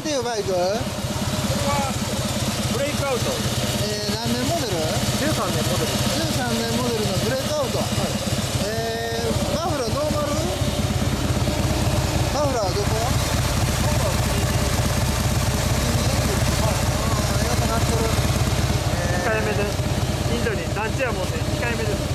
なんていうバイク？ これはブレイクアウト。 何年モデル 13年モデル。 ？13年モデルのブレイクアウト。はい、マフラーノーマル？マフラーはどこ？ 控えめで、インドに団地やもんで控えめです。